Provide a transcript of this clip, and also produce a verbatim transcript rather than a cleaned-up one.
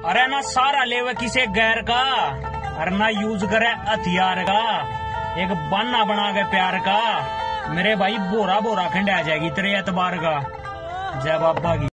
अरे ना सारा लेवे किसे गैर का, अरे ना यूज करे हथियार का, एक बहाना बना के प्यार का। मेरे भाई बोरा बोरा खंड आ जाएगी तेरे एतबार का। जय बाबा की।